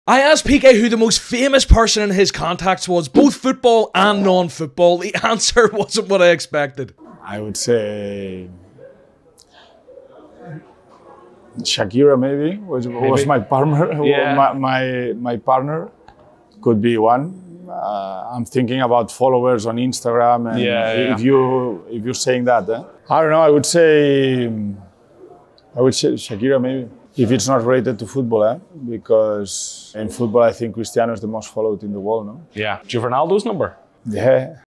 I asked Pique who the most famous person in his contacts was, both football and non-football. The answer wasn't what I expected. I would say Shakira maybe was my partner. Yeah. My partner could be one. I'm thinking about followers on Instagram, and if you're saying that, I don't know. I would say Shakira maybe. If it's not related to football, because in football I think Cristiano is the most followed in the world, no? Yeah. Do you have Ronaldo's number? Yeah.